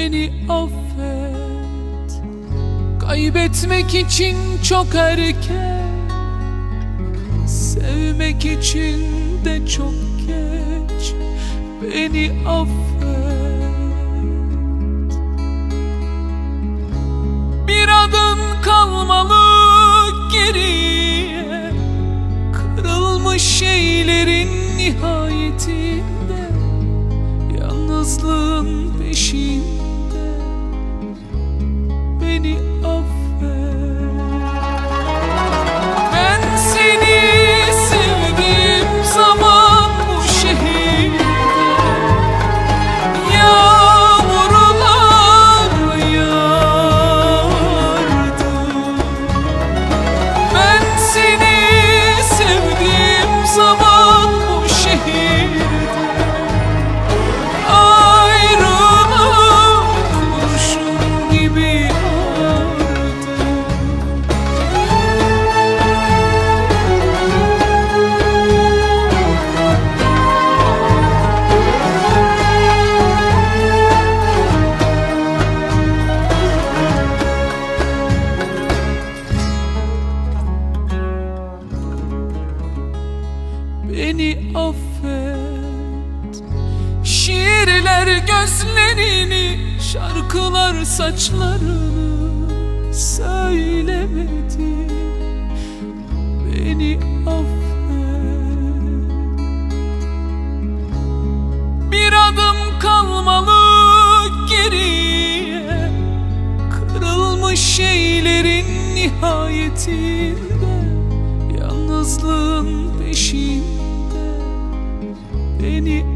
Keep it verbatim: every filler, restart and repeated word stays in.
beni affet. Kaybetmek için çok erken, sevmek için de çok geç. Beni affet. Bir adım kalmalı geriye, kırılmış şeylerin nihayetinde, yalnızlığın peşinde. Beni affet. Ben seni sevdiğim zaman bu şehirde yağmurlar yağardı. Ben seni sevdiğim zaman bu şehirde ayrılık kurşun gibi ağırdı. Beni affet. Şiirler gözlerini, şarkılar saçlarını söylemedi. Beni affet. Bir adım kalmalı geriye, kırılmış şeylerin nihayetinde, yalnızlığın peşinde. Beni